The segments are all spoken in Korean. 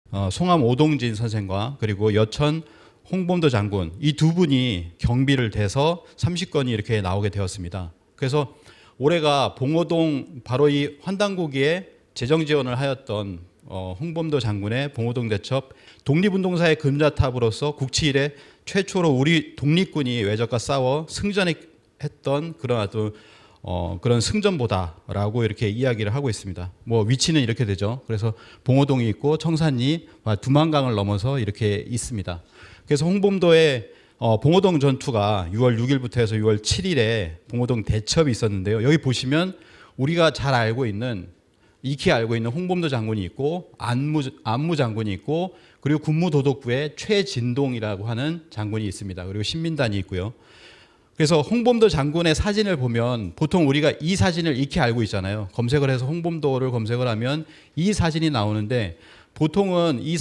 송암 오동진 선생과 그리고 여천 홍범도 장군 이 두 분이 경비를 대서 30건이 이렇게 나오게 되었습니다. 그래서 올해가 봉오동 바로 이 환단고기에 재정 지원을 하였던 홍범도 장군의 봉오동 대첩 독립운동사의 금자탑으로서 국치 이래 최초로 우리 독립군이 외적과 싸워 승전했던 그런 아주 그런 승전보다라고 이렇게 이야기를 하고 있습니다. 뭐 위치는 이렇게 되죠. 그래서 봉오동이 있고 청산리, 두만강을 넘어서 이렇게 있습니다. 그래서 홍범도의 봉오동 전투가 6월 6일부터 해서 6월 7일에 봉오동 대첩이 있었는데요. 여기 보시면 우리가 잘 알고 있는 익히 알고 있는 홍범도 장군이 있고 안무 장군이 있고 그리고 군무도독부에 최진동이라고 하는 장군이 있습니다. 그리고 신민단이 있고요. 그래서 홍범도 장군의 사진을 보면 보통 우리가 이 사진을 익히 알고 있잖아요. 검색을 해서 홍범도를 검색을 하면 이 사진이 나오는데 보통은 이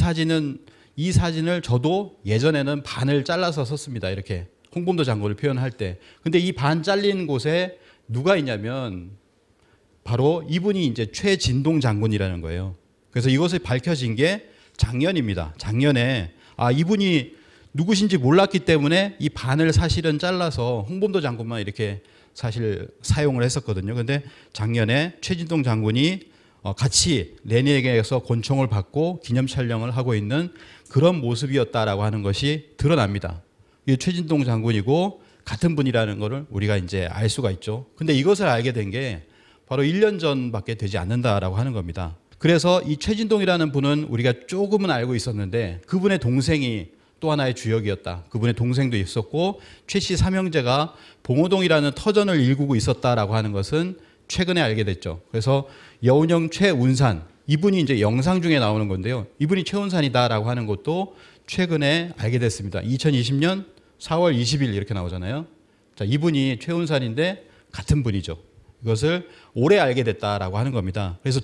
사진을 저도 예전에는 반을 잘라서 썼습니다. 이렇게 홍범도 장군을 표현할 때. 근데 이 반 잘린 곳에 누가 있냐면 바로 이분이 이제 최진동 장군이라는 거예요. 그래서 이것이 밝혀진 게 작년입니다. 작년에 이분이 누구신지 몰랐기 때문에 이 반을 사실은 잘라서 홍범도 장군만 이렇게 사실 사용을 했었거든요. 근데 작년에 최진동 장군이 같이 레니에게서 권총을 받고 기념 촬영을 하고 있는 그런 모습이었다라고 하는 것이 드러납니다. 이 최진동 장군이고 같은 분이라는 것을 우리가 이제 알 수가 있죠. 근데 이것을 알게 된 게 바로 1년 전밖에 되지 않는다라고 하는 겁니다. 그래서 이 최진동이라는 분은 우리가 조금은 알고 있었는데 그분의 동생이 또 하나의 주역이었다. 그분의 동생도 있었고 최씨 삼형제가 봉오동이라는 터전을 일구고 있었다라고 하는 것은 최근에 알게 됐죠. 그래서 여운형 최운산 이분이 이제 영상 중에 나오는 건데요. 이분이 최운산이다라고 하는 것도 최근에 알게 됐습니다. 2020년 4월 20일 이렇게 나오잖아요. 자, 이분이 최운산인데 같은 분이죠. 이것을 올해 알게 됐다라고 하는 겁니다. 그래서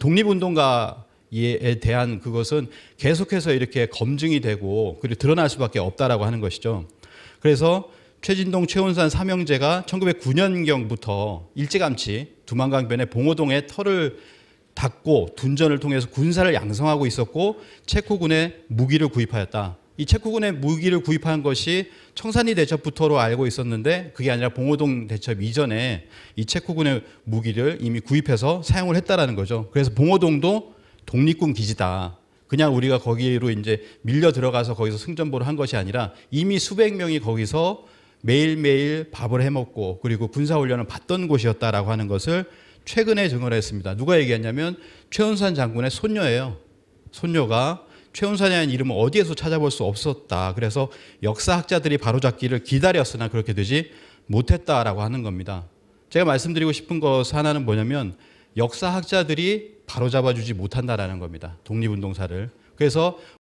독립운동가에 대한 그것은 계속해서 이렇게 검증이 되고 그리고 드러날 수밖에 없다라고 하는 것이죠. 그래서 최진동, 최운산 삼형제가 1909년경부터 일찌감치 두만강변의 봉오동에 터를 닦고 둔전을 통해서 군사를 양성하고 있었고 체코군의 무기를 구입하였다. 이 체코군의 무기를 구입한 것이 청산리 대첩부터로 알고 있었는데 그게 아니라 봉오동 대첩 이전에 이 체코군의 무기를 이미 구입해서 사용을 했다라는 거죠. 그래서 봉오동도 독립군 기지다. 그냥 우리가 거기로 이제 밀려 들어가서 거기서 승전보를 한 것이 아니라 이미 수백 명이 거기서 매일매일 밥을 해먹고 그리고 군사훈련을 받던 곳이었다라고 하는 것을 최근에 증언을 했습니다. 누가 얘기했냐면 최운산 장군의 손녀예요. 손녀가 최운산이라는 이름을 어디에서 찾아볼 수 없었다. 그래서 역사학자들이 바로잡기를 기다렸으나 그렇게 되지 못했다라고 하는 겁니다. 제가 말씀드리고 싶은 것 하나는 뭐냐면 역사학자들이 바로잡아주지 못한다라는 겁니다. 독립운동사를. 그래서